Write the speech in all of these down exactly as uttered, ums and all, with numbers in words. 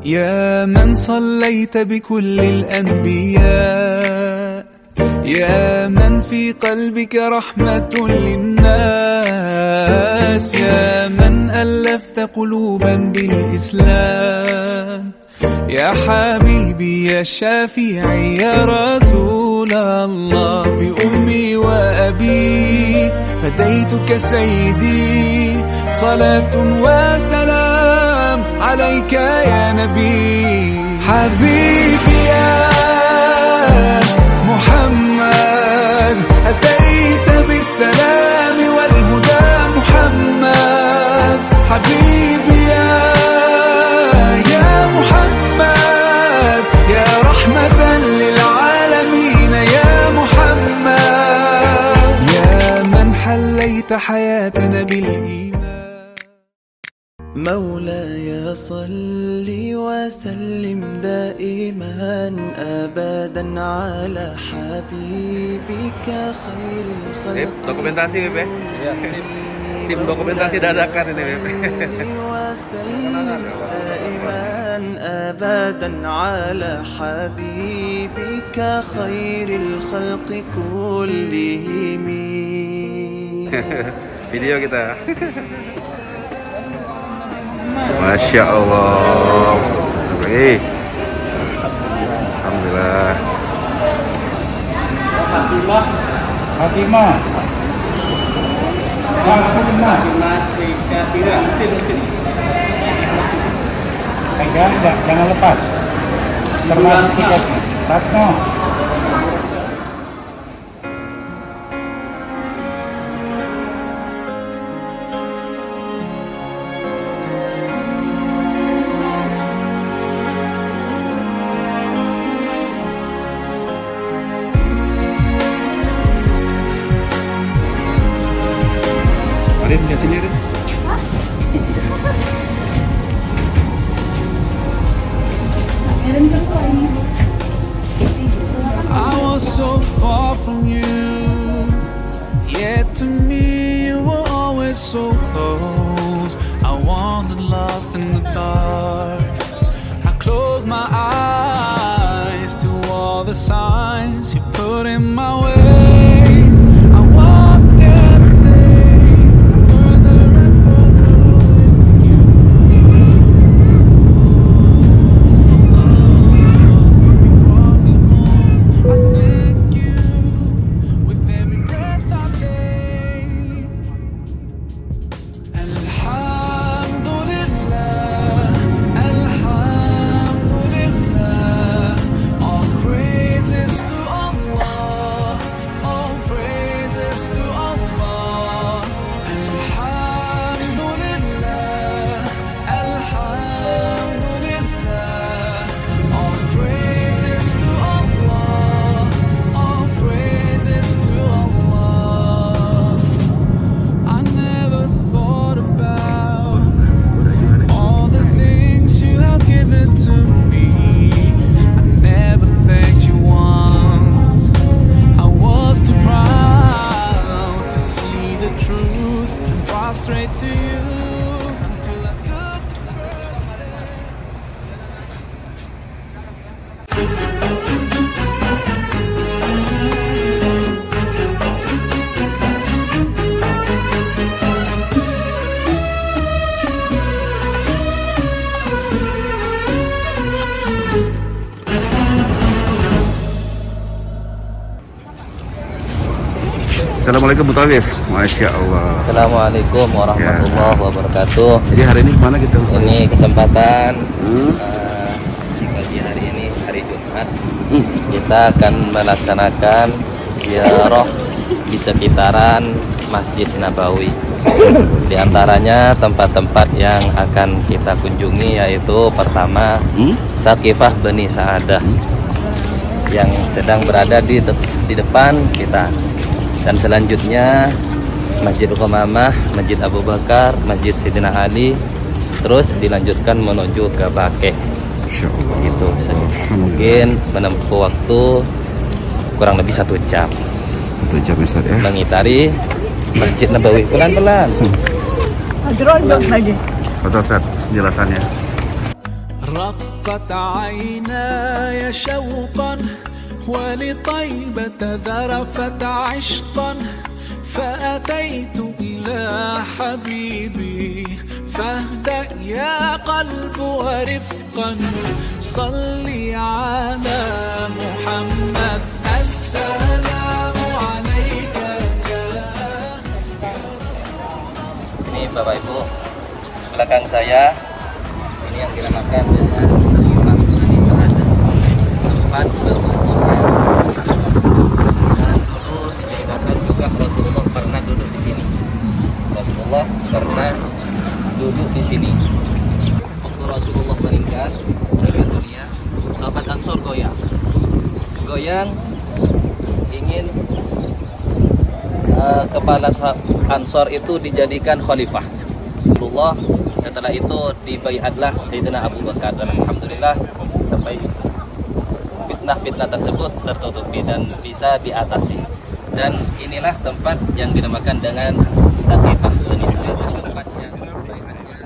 يا من صليت بكل الأنبياء يا من في قلبك رحمة للناس يا من ألفت قلوبا بالإسلام يا حبيبي يا شافعي يا رسول الله بأمي وأبي فديتك سيدي صلاة وسلام عليك يا نبي حبيبي يا محمد أتيت بالسلام والهدى محمد حبيبي يا يا محمد يا رحمة للعالمين يا محمد يا من حليت حياتنا بالإيمان مولاي صل وسلم دائما أبدا على حبيبك خير الخلق. Dokumentasi Beb ya? Tim dokumentasi dadakan ini Beb. دائما أبدا على حبيبك خير الخلق كلهم. Video kita. Masya Allah. Hey. Alhamdulillah. Fatimah. Fatimah. Fatimah. Masih Syatira. Pegang, jangan lepas. Terlalu tiket. Tatno. I was so far from you, yet to me you were always so close. I wandered lost in the dark. I closed my eyes to all the signs you put in my way. I walked every day further and further with you. I thank you with every breath I take. Alhamdulillah, Alhamdulillah. All praises to Allah, all praises to Allah. Alhamdulillah, Alhamdulillah. All praises to Allah, all praises to Allah. I never thought about all the things you have given to me. I never thanked you once. I was too proud to see the truth and prostrate to you until I took the first step. Assalamualaikum Mutalif. Masya Allah. Assalamualaikum warahmatullahi wabarakatuh. Jadi hari ini kemana kita Ustaz? Ini kesempatan Hmm? uh, di pagi hari ini hari Jumat kita akan melaksanakan ziarah di sekitaran Masjid Nabawi. Di antaranya tempat-tempat yang akan kita kunjungi yaitu pertama Hmm? Sakifah Bani Sa'adah yang sedang berada di de- di depan kita. Dan selanjutnya Masjid Qomamah, Masjid Abu Bakar, Masjid Sayyidina Ali, terus dilanjutkan menuju ke Bakeh. Masya Allah. Gitu saja. Mungkin menempuh waktu kurang lebih satu jam. Satu jam Ustaz ya. Mengitari Masjid Nabawi pelan-pelan. Betul Ustaz penjelasannya. رقت عيناي شوقا ولطيبة ذرفت عشقا فأتيت إلى حبيبي فاهدأ يا قلب ورفقا صلي على محمد السلام عليك يا Ini Bapak Ibu, belakang saya ini yang dinamakan dengan tempat ini ada tempat berwudunya. Dan dulu diceritakan juga Rasulullah pernah duduk di sini. Rasulullah pernah duduk di sini. Waktu Rasulullah meninggal, meninggal dunia, sahabat Ansor goyang, goyang ingin uh, kepala Ansor itu dijadikan khalifah. Rasulullah setelah itu dibaiatlah Sayyidina Abu Bakar dan alhamdulillah sampai fitnah-fitnah tersebut tertutupi dan bisa diatasi. Dan inilah tempat yang dinamakan dengan Saqifah Bani Sa'id, tempat yang baiatnya.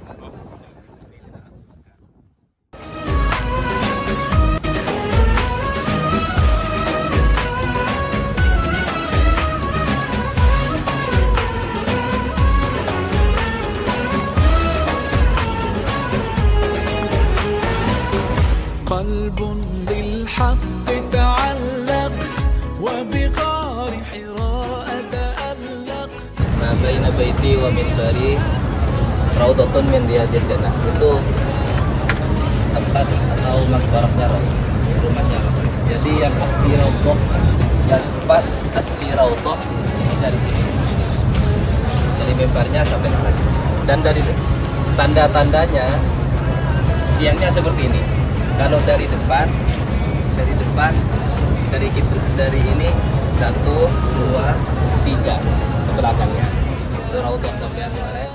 قلب بالحق تعلق وبغار حراء تألق Ma baina baiti wa minbari raudhatun min riyadil jannah. Itu tempat atau makbarahnya Rasul, rumahnya Rasul. Jadi yang asli raudhah, yang pas asli raudhah ini dari sini. Dari mimbarnya sampai ke sana. Dan dari tanda-tandanya tiangnya seperti ini. Kalau dari depan, dari depan, dari dari ini satu, dua, tiga ke belakangnya. Itu raudhah sampai kemarin.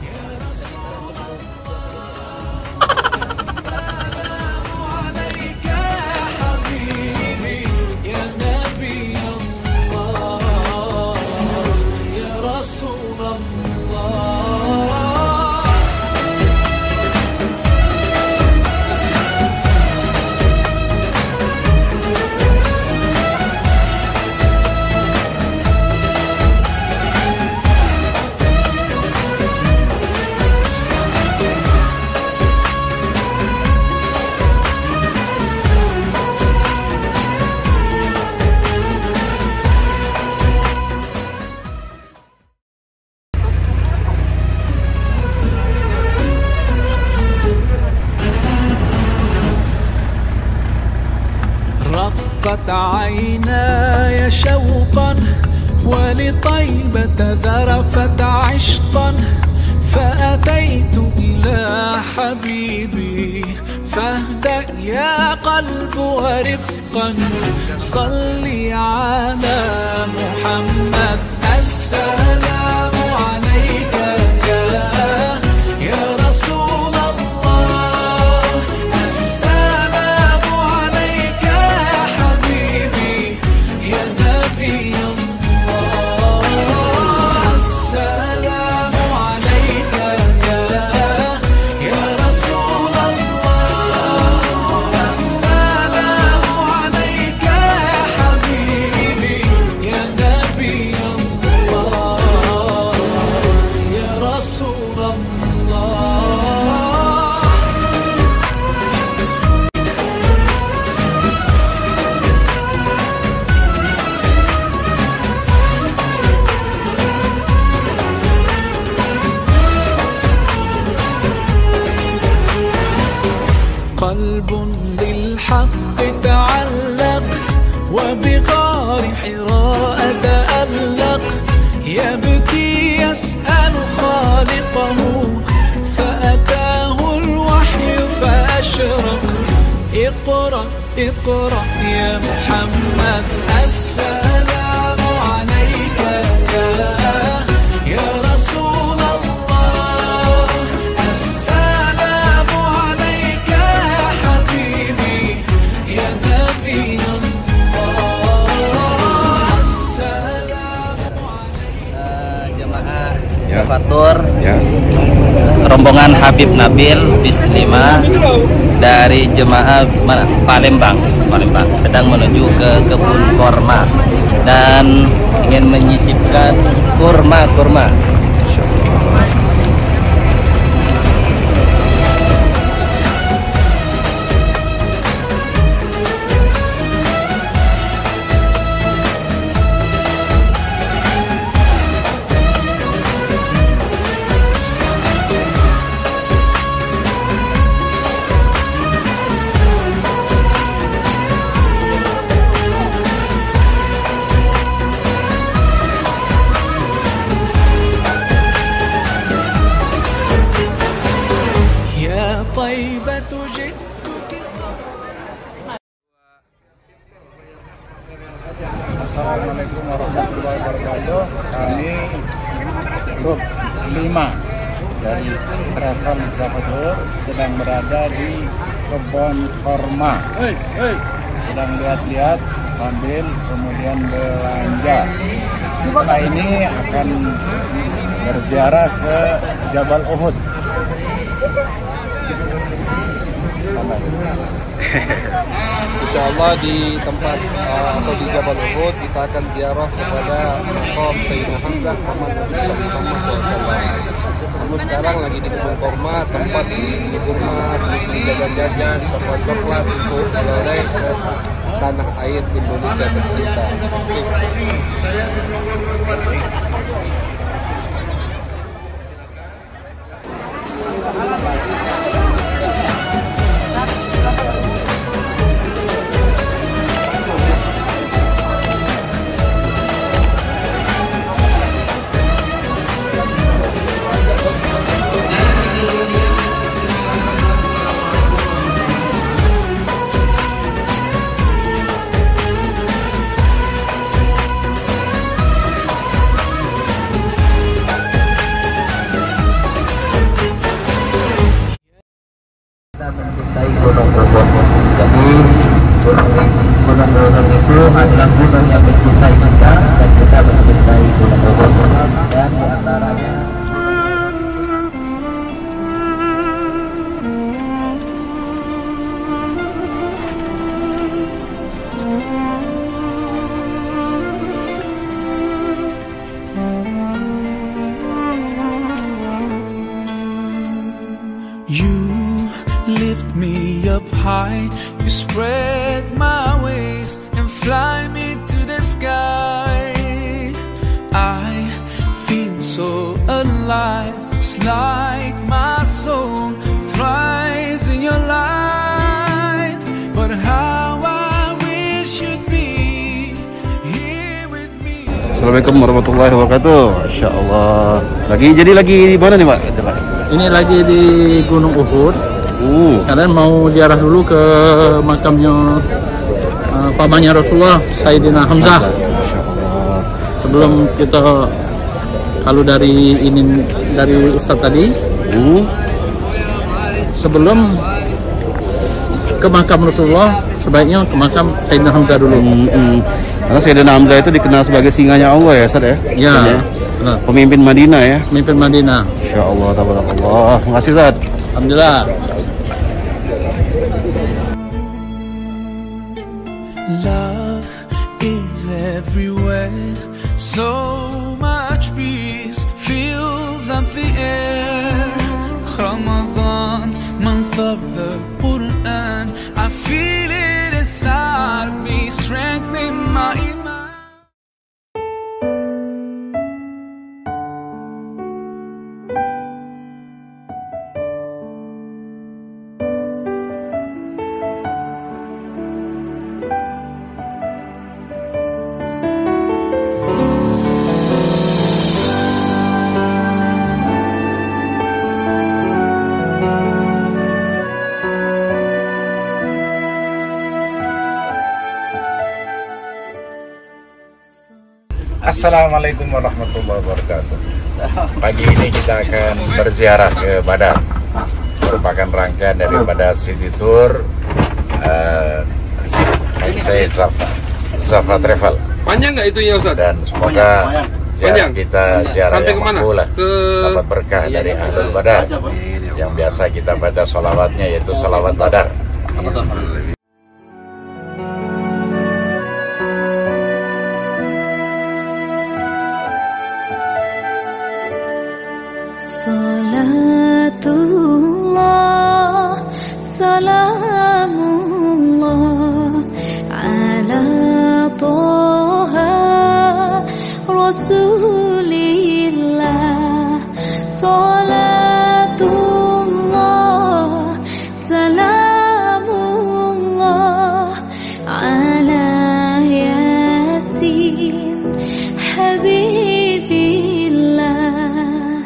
رقت عيناي شوقا ولطيبة ذرفت عشقا فأتيت إلى حبيبي فاهدأ يا قلب ورفقا صلي على محمد السلام عليك يا يا رسول الله السلام عليك يا حبيبي يا نبي الله السلام عليك يا يا رسول الله السلام عليك يا حبيبي يا نبي الله يا رسول الله. قلب بالحق تعلق وبغار حراء تألق يبكي يسأل خالقه فأتاه الوحي فأشرق اقرأ اقرأ يا محمد السلام عليك يا يا رسول الله السلام عليك يا حبيبي يا نبي الله السلام عليك. Nah, jamaah Ya. Eksavator Ya. rombongan Habib Nabil bis lima dari jemaah mana Palembang Palembang sedang menuju ke kebun korma dan ingin menyicipkan kurma-kurma. طيبة جئتك Assalamualaikum warahmatullahi wabarakatuh. Kami grup lima dari Travel Eksavator sedang berada di kebun korma. Sedang lihat-lihat, ambil, kemudian belanja. Setelah ini akan berziarah ke Jabal Uhud. Insya Allah di tempat uh, atau di Jabal Uhud kita akan ziarah kepada makam Sayyidina Hamzah paman Nabi Muhammad shallallahu alaihi wasallam. Namun sekarang lagi di kebun korma, tempat beli kurma, beli jajan-jajan, coklat-coklat untuk oleh-oleh ke tanah air Indonesia tercinta. Mencintai gunung Uhud. Jadi gunung-gunung itu adalah gunung yang mencintai kita dan kita mencintai gunung Uhud. Dan diantaranya You lift me up high, you spread my wings and fly me to the sky. I feel so alive, it's like my soul thrives in your light. But how I wish you'd be here with me. Assalamualaikum warahmatullahi wabarakatuh. Masya Allah. Lagi jadi lagi di mana nih Pak? Ini lagi di Gunung Uhud. Uh. Kalian mau ziarah dulu ke makamnya uh, pamannya Rasulullah, Sayyidina Hamzah. Masya Allah. Sebelum kita, kalau dari ini dari Ustadz tadi, Uh. sebelum ke makam Rasulullah, sebaiknya ke makam Sayyidina Hamzah dulu. Hmm, hmm. Karena Sayyidina Hamzah itu dikenal sebagai singanya Allah ya, Ustaz ya? Ya, Ustaz, benar. Pemimpin Madinah ya. Pemimpin Madinah. Insya Allah, tabarakallah. Makasih Ustaz. Alhamdulillah. Love is everywhere, so much peace fills up the air. Ramadan, month of the Quran, I feel it inside me, strengthening my iman. Assalamualaikum warahmatullahi wabarakatuh. Pagi ini kita akan berziarah ke Badar. Merupakan rangkaian daripada City Tour uh, Zafa Zafa Travel. Panjang nggak itu ya Ustaz? Dan semoga ziarah kita ziarah Sampai yang kemana? makbulah, Ke... dapat berkah dari Ahlul Badar. Yang biasa kita baca salawatnya yaitu salawat Badar. Salatullah, salamullah ala Toha Rasulillah. Salatullah, salamullah ala Yasin Habibillah.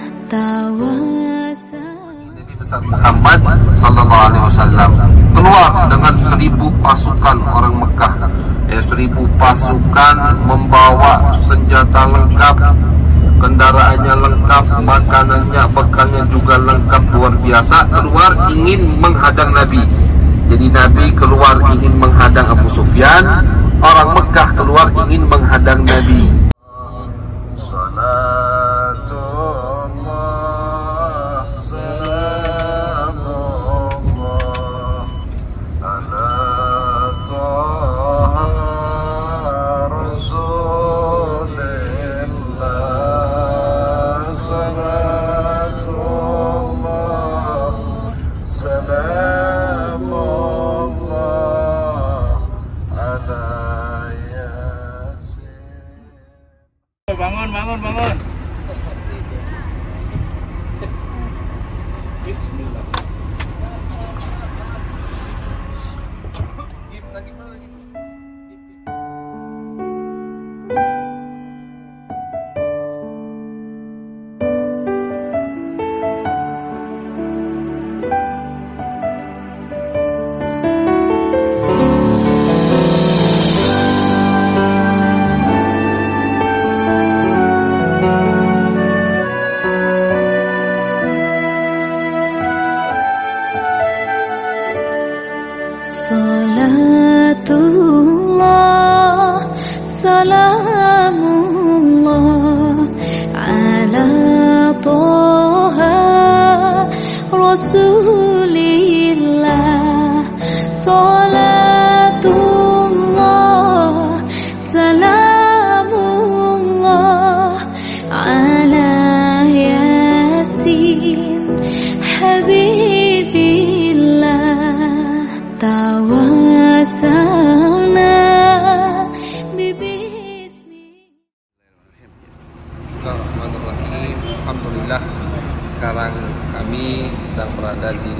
Nabi besar Muhammad Sallallahu Alaihi Wasallam keluar dengan seribu pasukan orang Mekah, ya, seribu pasukan membawa senjata lengkap, kendaraannya lengkap, makanannya, bekalnya juga lengkap, luar biasa. Keluar ingin menghadang Nabi. Jadi Nabi keluar ingin menghadang Abu Sufyan, orang Mekah keluar ingin menghadang Nabi. Bangun, bangun, bangun. Bismillah. Salatullah, salamullah ala Toha Rasulillah. Salatullah, salamullah ala Yasin Habibillah. Tawasalna bibismi. Bismillahirrahmanirrahim. Alhamdulillah, sekarang kami sedang berada di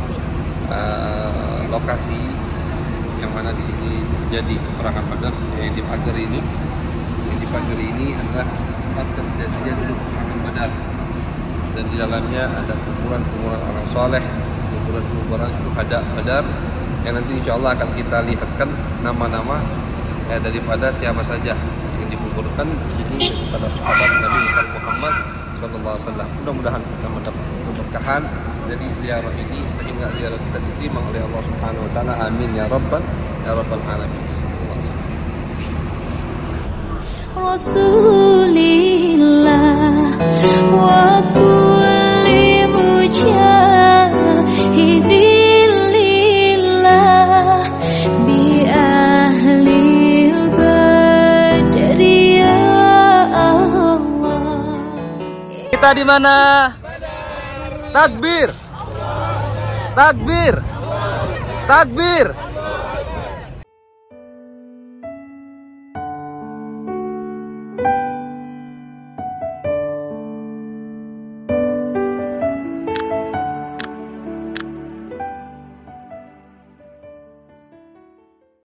uh, lokasi yang mana di sini terjadi peperangan Badar, yaitu di pagar ini. Yang di pagar ini adalah tempat terjadinya dulu peperangan Badar, dan di dalamnya ada kuburan-kuburan orang soleh, kuburan-kuburan syuhada Badar, yang nanti insya Allah akan kita lihatkan nama-nama ya, daripada siapa saja yang dikuburkan di sini daripada sahabat Nabi besar Muhammad Sallallahu Alaihi Wasallam. Mudah-mudahan kita mendapat keberkahan dari ziarah ini sehingga ziarah kita diterima oleh Allah Subhanahu Wa Taala. Amin ya Rabbal ya Rabbal Alamin. Rasulillah wa kulli mujahidin kita di mana? Takbir. Takbir. Takbir.